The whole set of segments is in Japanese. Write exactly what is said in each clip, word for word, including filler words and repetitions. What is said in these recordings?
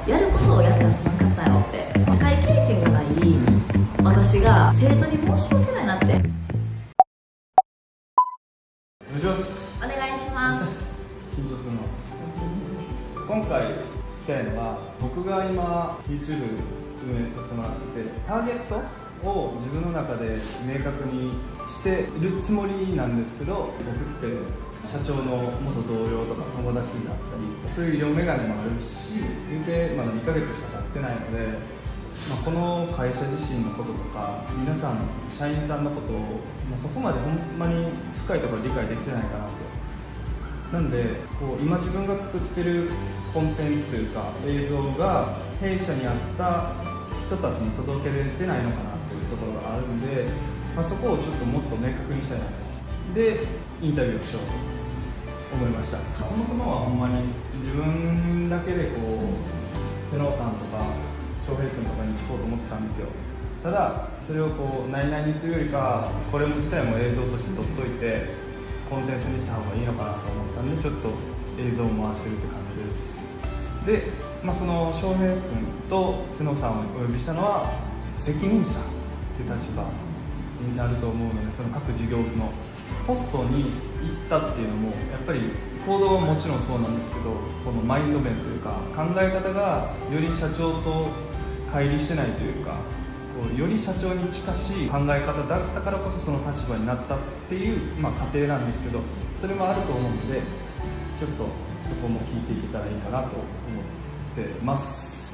やることをやったらすまんかったよって。社会経験がない私が生徒に申し訳ないなって。 お願いします。 お願いします。 緊張するな。今回聞きたいのは、僕が今 YouTube 運営させてもらってて、ターゲットを自分の中で明確にしてるつもりなんですけど、僕って社長の元同僚とか友達になったり、そういう色眼鏡もあるし、言うてまだにかげつしか経ってないので、まあ、この会社自身のこととか、皆さん、社員さんのことを、まあ、そこまでほんまに深いところ理解できてないかなと。なんでこう今自分が作ってるコンテンツというか映像が弊社にあった人たちに届けれてないのかなというところがあるんで、まあ、そこをちょっともっと明確にしたいなと。でインタビューをしようと思いました。そもそもはほんまに自分だけでこう瀬能さんとか翔平君とかに聞こうと思ってたんですよ。ただそれをこう内々にするよりか、これ自体も映像として撮っといてコンテンツにした方がいいのかなと思ったんで、ちょっと映像を回してるって感じです。で、まあ、その翔平君と瀬能さんをお呼びしたのは責任者っていう立場になると思うので、その各事業部のポストに行ったっていうのもやっぱり行動はもちろんそうなんですけど、このマインド面というか考え方がより社長と乖離してないというか、より社長に近しい考え方だったからこそその立場になったっていう、まあ、過程なんですけど、それもあると思うので、ちょっとそこも聞いていけたらいいかなと思ってます。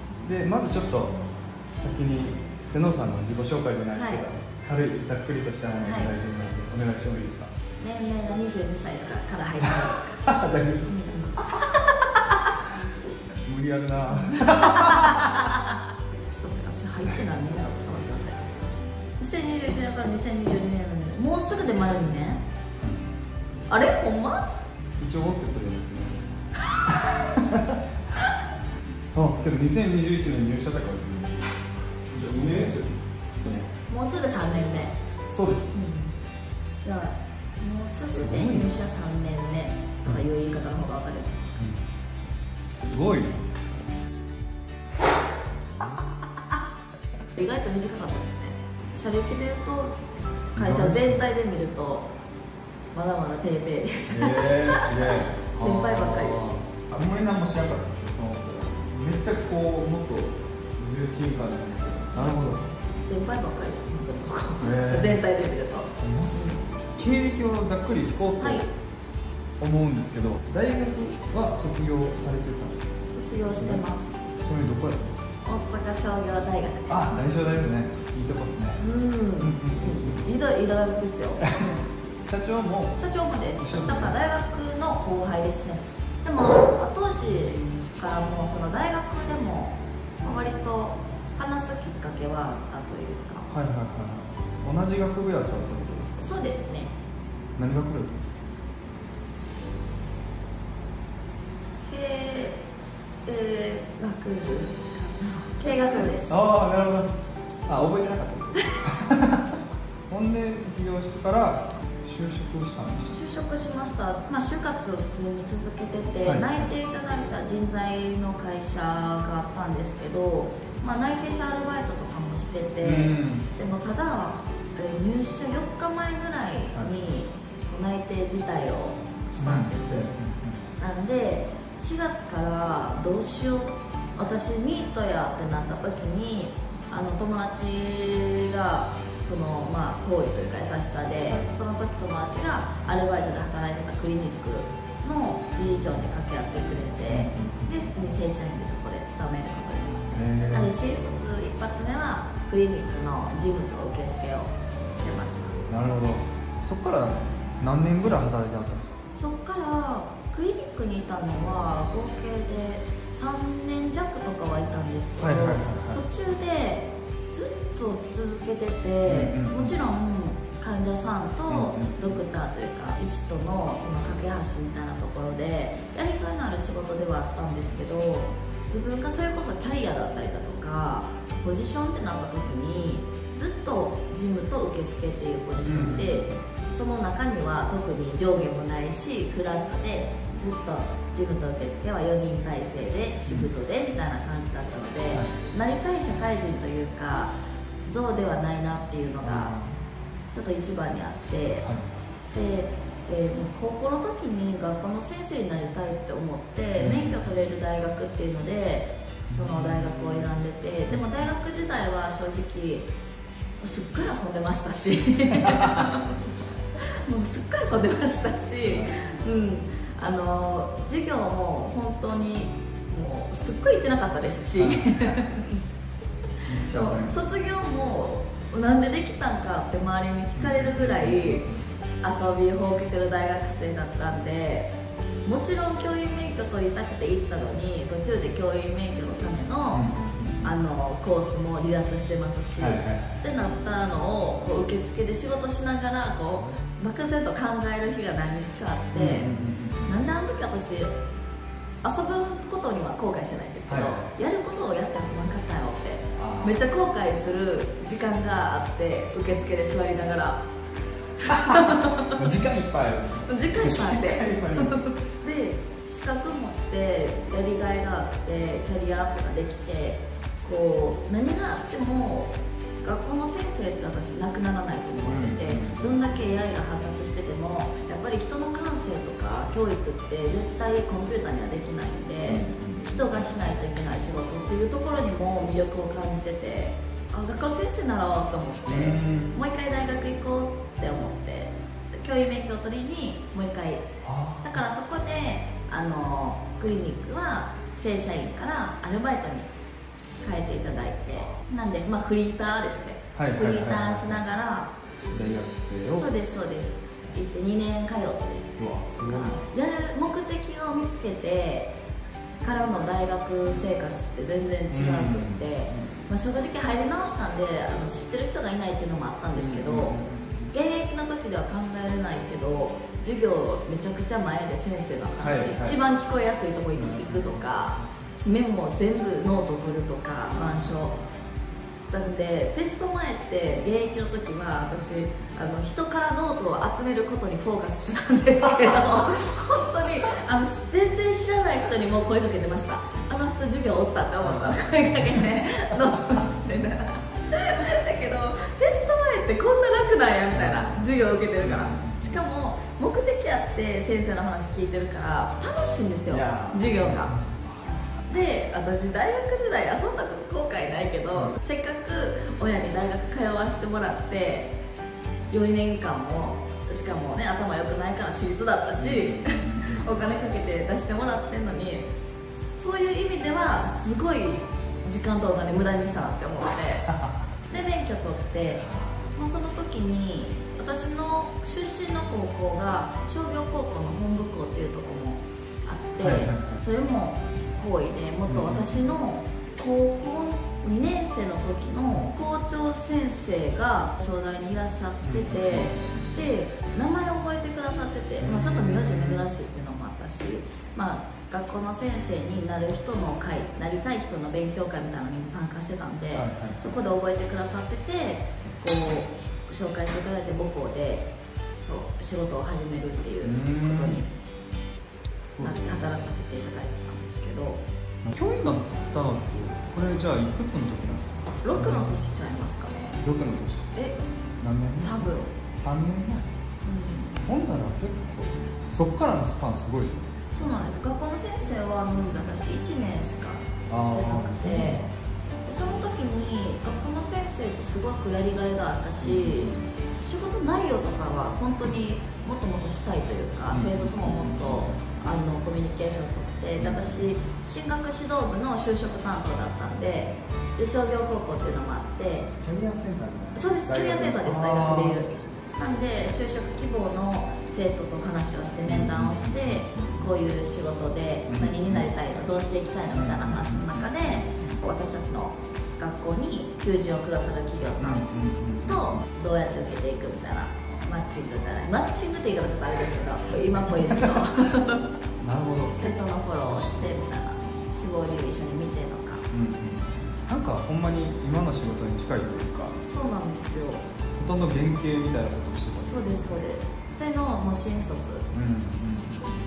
でまずちょっと先に瀬能さんの自己紹介じゃないですけど、はい、軽いざっくりとしたもので大丈夫なので、お願いしてもいいですか。 年齢がにじゅうにさいだから入ってますか。 大丈夫です。無理あるな。 入ってないみんなを伝わってください。にせんにじゅういちねんからにせんにじゅうにねんなので、もうすぐで丸にねん。あれほんま？ 一応持ってってるやつね。あ、けどにせんにじゅういちねん入社だから。じゃあにねんですよ。 もうすぐさんねんめ。 そうです。 うん、じゃあもうすぐで入社さんねんめとかいう言い方の方が分かるやつですか。 すごいね。 意外と短かったですね。社歴でいうと会社全体で見るとまだまだペーペーです。 えー、すげえ。 先輩ばっかりです。 あんまり何もしなかったですよ、そのめっちゃこうもっと重鎮感じゃない。なるほど。 先輩ばっかりです本当にここ、えー、全体で見ると。 経歴をざっくり聞こうと思うんですけど、はい、大学は卒業されてたんですか。 卒業してます。 ちなみにどこやったんですか。 大阪商業大学です。 あ、大商大ですね。いいとこですね。 うん。いい大学ですよ。 社長も。 社長もです。だから大学の後輩ですね。でも当時からもその大学でも割と話すきっかけはあったというか。 はいはいはい。同じ学部やったってことですか。 そうですね。 何学部やったんですか。 経営学部。経営学部です。 ああ、なるほど。あ、覚えてなかった。ほんで卒業してから就職したんですか。就職しました。まあ就活を普通に続けてて、はい、内定いただいた人材の会社があったんですけど、まあ内定者アルバイトとかもしてて、でもただ入社よっかまえぐらいに内定辞退をしたんです。なんでしがつからどうしよう。私ニートやってなった時にあの友達がそのまあ好意というか優しさで、その時友達がアルバイトで働いてたクリニックの理事長に掛け合ってくれて、で普通に正社員でそこで勤めることになって、新卒一発目はクリニックの事務と受付をしてました。 なるほど。そこから何年ぐらい働いてあったんですか。 そこからクリニックにいたのは合計でさんねんじゃくとかはいたんですけど、途中でずっと続けてて、もちろん患者さんとドクターというか医師とのその架け橋みたいなところでやりがいのある仕事ではあったんですけど、自分がそれこそキャリアだったりだとかポジションってなった時にずっと事務と受付っていうポジションで、その中には特に上下もないしフラットでずっと事務と受付はよにん体制でシフトでみたいな感じだったので、はい、なりたい社会人というか像ではないなっていうのがちょっと一番にあって、はい、で、えー、高校の時に学校の先生になりたいって思って、うん、免許取れる大学っていうのでその大学を選んでて、でも大学時代は正直すっかり遊んでましたしもうすっかり遊んでましたし、うん、あの授業も本当にもうすっごい行ってなかったですし卒業もなんでできたんかって周りに聞かれるぐらい遊びほうけてる大学生だったんで、もちろん教員免許取りたくて行ったのに途中で教員免許のための、うん、あのコースも離脱してますし、はいはい、ってなったのをこう受付で仕事しながらこう漠然と考える日が何日かあって、うん、なんであの時私遊ぶことには後悔してないんですけど、はい、やることをやって遊ばなかったよってめっちゃ後悔する時間があって、受付で座りながら時間いっぱいある時間いっぱいあってで資格持ってやりがいがあってキャリアアップができて、こう何があっても学校の先生って私なくならないと思ってて、うん、どんだけ エーアイ が発達しててもやっぱり人の感性とか教育って絶対コンピューターにはできないんで、うん、人がしないといけない仕事っていうところにも魅力を感じてて、あ、学校先生ならおうと思って、うん、もう一回大学行こうって思って教員免許を取りにもう一回、だからそこであのクリニックは正社員からアルバイトに変えていただいて、なんで、まあ、フリーターですね、はい、フリーターしながら大学生をそうですそうです行ってにねん通って、 うわすごいやる目的を見つけてからの大学生活って全然違くって、まあ、正直入り直したんであの知ってる人がいないっていうのもあったんですけど、現役の時では考えれないけど授業めちゃくちゃ前で先生の話、はいはい、一番聞こえやすいところに行くとか、メモ全部ノート取るとか板書なんで、テスト前って現役の時は私あの人からノートを集めることにフォーカスしてたんですけど本当にあの全然知らない人にも声かけてました。あの人授業おったって思ったら声かけてノートしてただけどテスト前ってこんな楽なんやみたいな、授業受けてるから、しかも目的あって先生の話聞いてるから楽しいんですよ授業が。で、私大学時代遊んだこと後悔ないけど、うん、せっかく親に大学通わせてもらってよねんかんも、しかもね頭良くないから私立だったし、うん、お金かけて出してもらってんのに、そういう意味ではすごい時間とお金無駄にしたなって思ってで免許取って、まあ、その時に私の出身の高校が商業高校の本部校っていうところもあって、はいはいはい、それも行為で元私の高校にねん生の時の校長先生が商大にいらっしゃってて、で名前を覚えてくださってて、まあ、ちょっと名字珍しいっていうのもあったし、まあ、学校の先生になる人の会、なりたい人の勉強会みたいなのにも参加してたんで、はいはい、そこで覚えてくださっててこう紹介していただいて母校でそう仕事を始めるっていうことになって働かせていただいてたんですけど、 教員になったのってこれじゃあいくつの時なんですか？ ろくの年ちゃいますかね。 ろくの年。 え何年前？ 多分さんねんまえ、うん、ほんなら結構そっからのスパンすごいですね。 そうなんです。学校の先生はもう私いちねんしかしてなくて、その時に学校の先生とすごくやりがいがあったし、仕事内容とかは本当にもっともっとしたいというか、生徒とももっとあのコミュニケーションをとって、私進学指導部の就職担当だったんで、で商業高校っていうのもあって、 キャリアセンターに。 そうです、キャリアセンターです、大学でいう。なんで就職希望の生徒と話をして面談をして、こういう仕事で何になりたいの、どうしていきたいのみたいな話の中で、私たちの学校に求人をくださる企業さんとどうやって受けていくみたいなマッチングみたいな、マッチングって言い方ちょっとあれですけど、今っぽいですけどなるほど。 生徒のフォローをしてみたいな、志望理由一緒に見てとか、うん、 なんかほんまに今の仕事に近いというか。 そうなんですよ。 ほとんど原型みたいなことをしてた。 そうですそうです。それのもう新卒って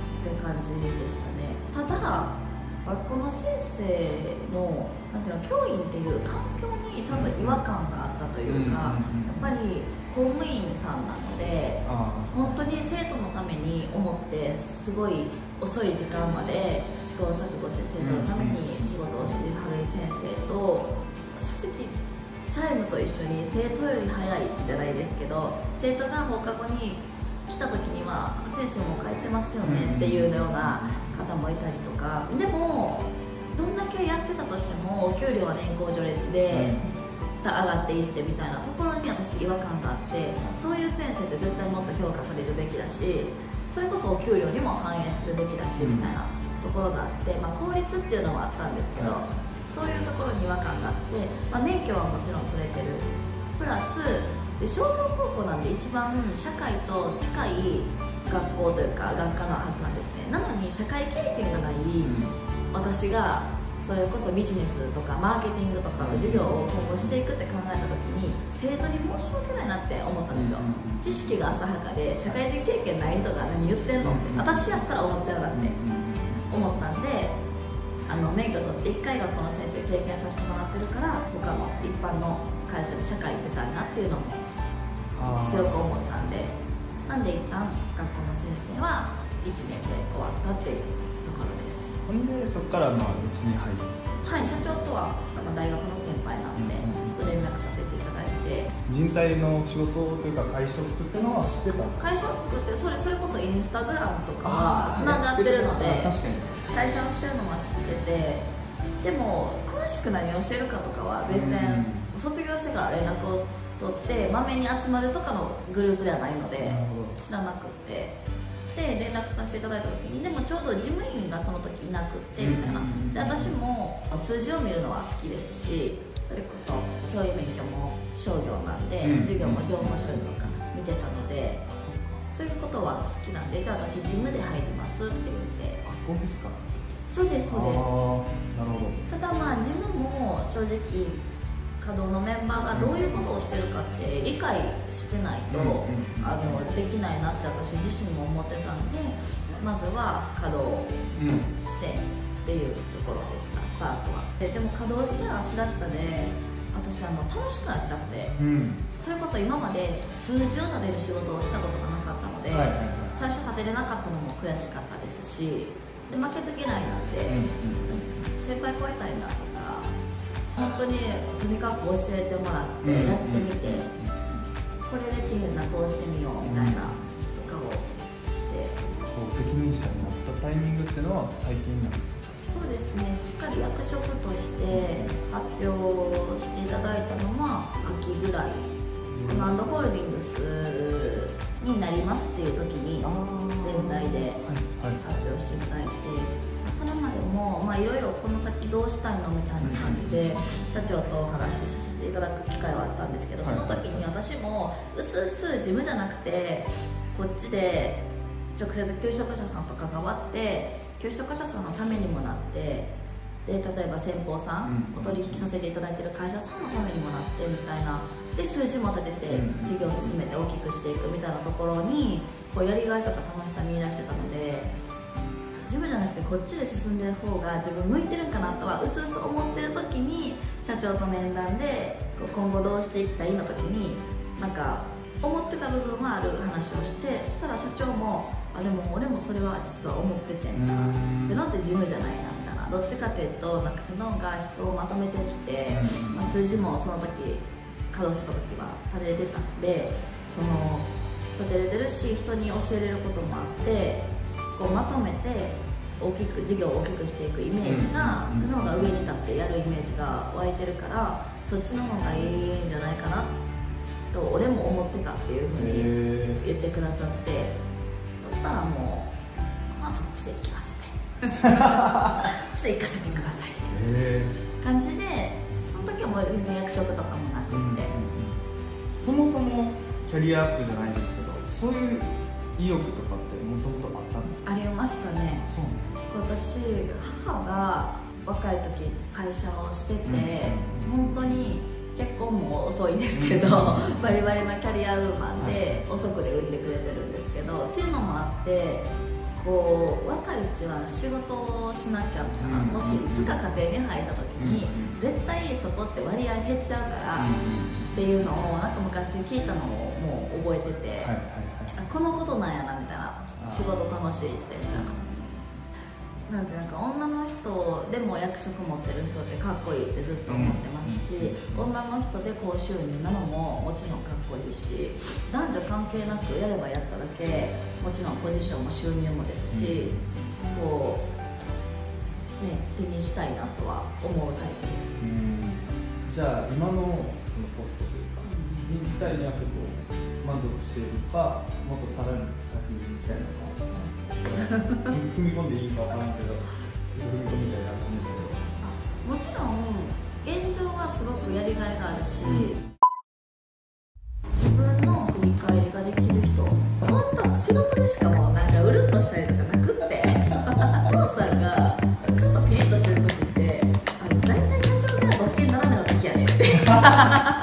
感じでしたね。ただ学校の先生のなんていうの、教員っていう環境にちょっと違和感があったというか、やっぱり公務員さんなので本当に生徒のために思ってすごい遅い時間まで試行錯誤して生徒のために仕事をしているはる先生と、正直チャイムと一緒に生徒より早いじゃないですけど、生徒が放課後に来た時には先生も帰ってますよねっていうような方もいたりとか、でもどんだけやってたとしてもお給料は年功序列で上がっていってみたいなところに私違和感があって、そういう先生って絶対もっと評価されるべきだし、それこそお給料にも反映するべきだしみたいなところがあって、まあ、効率っていうのはあったんですけど、そういうところに違和感があって、まあ、免許はもちろん取れてるプラスで商業高校なんで一番社会と近い学校というか学科のはずなんですね。なのに社会経験がない私がそれこそビジネスとかマーケティングとかの授業を今後していくって考えた時に生徒に申し訳ないなって思ったんですよ。知識が浅はかで社会人経験ない人が何言ってんのって私やったら思っちゃうなって思ったんで、あの免許取っていっかい学校の先生経験させてもらってるから他の一般の会社で社会に出たいなっていうのも強く思ったんで、なんで一旦学校の先生はいちねんで終わったっていうところです。 ほんでそこからまあうちに入る。 はい、社長とは大学の先輩なので、ちょっと連絡させていただいて、 人材の仕事というか会社を作ってるのは知ってた？ 会社を作ってそれそれこそインスタグラムとかつながってるので、 確かに会社をしてるのは知ってて、でも詳しく何をしてるかとかは全然卒業してから連絡を取ってまめに集まるとかのグループではないので知らなくってで連絡させていただいた時に、でもちょうど事務員がその時いなくってみたいなで、私も数字を見るのは好きですし、それこそ教員免許も商業なんで、うん、授業も情報処理とか見てたので、そういうことは好きなんで、じゃあ私事務で入りますって言って。 あ、そうですか。 そうですそうです。 なるほど。 ただまあ事務も正直稼働のメンバーがどういうことをしてるかって理解してないと、うん、あのできないなって私自身も思ってたんで、まずは稼働してっていうところでした、スタートは。で, でも稼働してらしだしたで私あの楽しくなっちゃって、うん、それこそ今まで数字を立てる仕事をしたことがなかったので、はいはいはい、最初立てれなかったのも悔しかったですし、で負けず嫌いなんで、うん、先輩超えたいなとか、本当にとにかく教えてもらってやってみて、これできへんなこうしてみようみたいなとかをして、 こう責任者になったタイミングっていうのは最近なんですか？ そうですね、しっかり役職として発表していただいたのは秋ぐらい、コマンドホールディングスになりますっていう時に全体で発表していただいて、それまでもいろいろこの先どうしたいのみたいな感じで社長とお話しさせていただく機会はあったんですけど、その時に私もうすうす事務じゃなくてこっちで直接求職者さんと関わって求職者さんのためにもなって、で例えば先方さんお取引させていただいている会社さんのためにもなってみたいな、で数字も立てて事業を進めて大きくしていくみたいなところにこうやりがいとか楽しさ見出してたので、自分じゃなくてこっちで進んでる方が自分向いてるんかなとはうすうす思ってる時に、社長と面談で今後どうしていきたいの時になんか思ってた部分はある話をして、そしたら社長もあでも俺もそれは実は思っててみたいな、ゼロって事務じゃないなみたいな、どっちかっていうとなんかセノンが人をまとめてきて、まあ、数字もその時稼働した時は立てれてたんで、その立てれてるし人に教えれることもあって、こうまとめて大きく事業を大きくしていくイメージが、その方が上に立ってやるイメージが湧いてるから、そっちの方がいいんじゃないかなと俺も思ってたっていうふうに言ってくださって、そしたらもうまあそっちで行きますねそして行かせてくださいっていう感じで、その時はもう役職とかもなくて、うんうんうん、 そもそもキャリアアップじゃないですけど、そういう意欲とかってもともとあったんですか？ ありましたね。 そうね。 私母が若い時会社をしてて、うん、本当に結婚も遅いんですけど、うん、バリバリのキャリアウーマンで遅くで産んでくれてるんですけど、っていうのもあってこう若いうちは仕事をしなきゃみたいな、もしいつか家庭に入った時に、絶対そこって割合減っちゃうからっていうのをなんか昔聞いたのをもう覚えてて、このことなんやなみたいな、仕事楽しいってみたいな。なんてなんか女の人でも役職持ってる人ってかっこいいってずっと思ってますし、女の人で高収入なのももちろんかっこいいし、男女関係なくやればやっただけもちろんポジションも収入もですし、こうね手にしたいなとは思うタイプです。 うん、じゃあ今のそのポストというかに自体には結構満足しているか、もっとさらに先に行きたいのか踏み込んでいいかわからんけど、ちょっと踏み込みたいなと思うんですけど。 もちろん現状はすごくやりがいがあるし、うん、自分の振り返りができる人、本当仕事でしかもなんかうるっとしたりとかなくって父さんがちょっとピリッとしてる時って、あの大体社長がご機嫌斜めの時やねんって